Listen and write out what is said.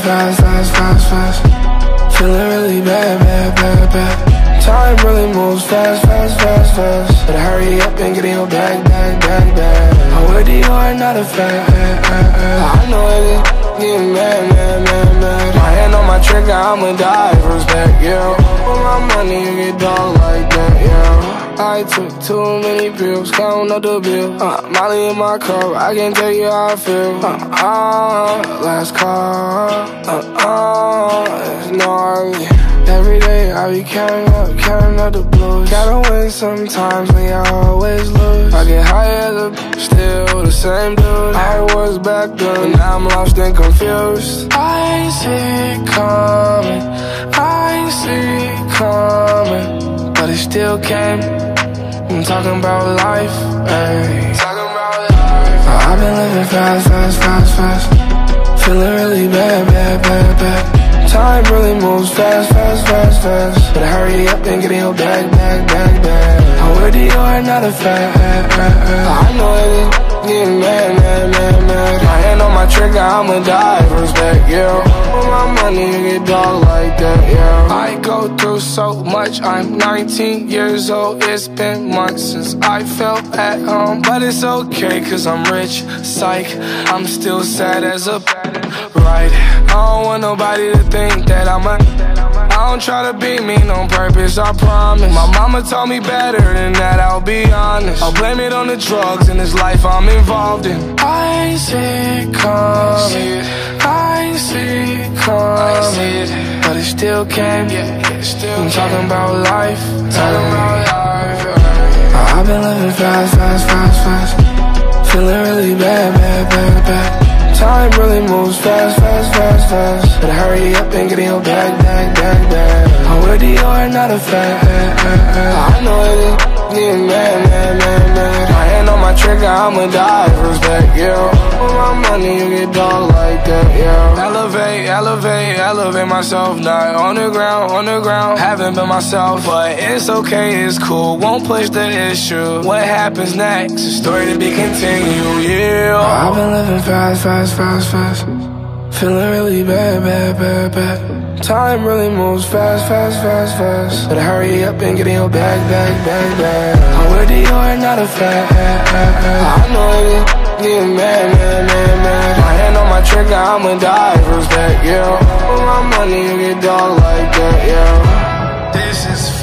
fast, fast, fast, fast. Feeling really bad, bad, bad, bad. Time really moves fast, fast, fast, fast. Better hurry up and get in your bag, bag, bag, bag. I'm with you, are not a fan. I know it is getting mad, mad, mad, mad. My hand on my trigger, I'ma die for respect, yeah. For my money, you get dog like that, yeah. I took too many pills, counting up the bill. Molly in my cup, I can't tell you how I feel. Last call, it's gnarly. Every day I be counting up the blues. Gotta win sometimes, but I always lose. I get high as a still the same dude I was back then, but now I'm lost and confused. I ain't see it coming, I ain't see it coming, but it still came. I'm talking about life, ayy. I've been living fast, fast, fast, fast. Feeling really bad, bad, bad, bad. Time really moves fast, fast, fast, fast. Better hurry up and get in your bag, bag, bag, bag. I'm with you, are not a fan. I know it is getting mad, mad, mad, mad. My hand on my trigger, I'ma die for respect, yeah. For my money, you get dog like that, yeah. I go through so much, I'm 19 years old. It's been months since I felt at home, but it's okay, cause I'm rich, psych. I'm still sad as a right. I don't want nobody to think that I don't try to be mean on purpose, I promise. My mama told me better than that, I'll be honest. I'll blame it on the drugs and this life I'm involved in. I ain't see it coming, I ain't see it coming, but it still came. I'm talking about life, I've been living fast, fast, fast, fast. Feeling really bad, bad, bad, bad. Time really moves fast, fast, fast, fast. Better hurry up and get in your bag, bag, bag, bag. I'm with you, are not a fan. I know it is getting mad, mad, mad, mad. My hand on my trigger, I'ma die for respect, yeah. For my money, you get dog like that, yeah. Elevate, elevate, elevate myself. Not on the ground, haven't been myself. But it's okay, it's cool, won't push the issue. What happens next, a story to be continued, yeah. I've been living fast, fast, fast, fast. Feeling really bad, bad, bad, bad. Time really moves fast, fast, fast, fast. Better hurry up and get in your bag, bag, bag, bag. I'm with you, are not a fan. I know it is getting mad, mad, mad, mad. My hand on my trigger, I'ma die for respect, yeah. For my money, you get dog like that, yeah. This is